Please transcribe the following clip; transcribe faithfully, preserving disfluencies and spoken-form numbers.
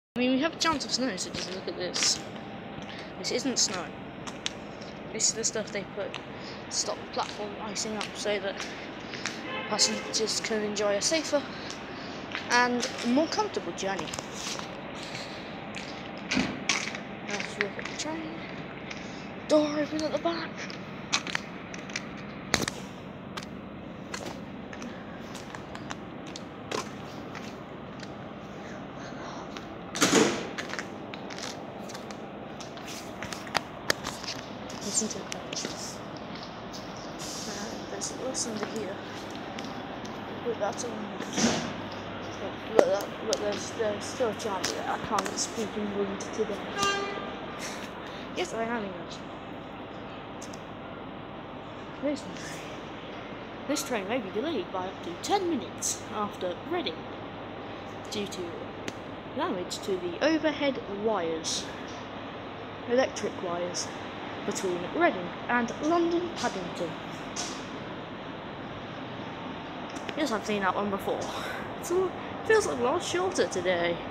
I mean, we have a chance of snow, so just look at this. This isn't snow. This is the stuff they put to stop the platform icing up so that passengers can enjoy a safer and more comfortable journey. Let's look at the train. Door open at the back. Listen to the clouds. And there's what's under here. Look, that's on. Look, that, look, there's, there's still a chance that I can't speak England today. Yes, I am English. This train. This train may be delayed by up to ten minutes after Reading due to damage to the overhead wires, electric wires, between Reading and London Paddington. Yes, I've seen that one before. It feels a lot shorter today.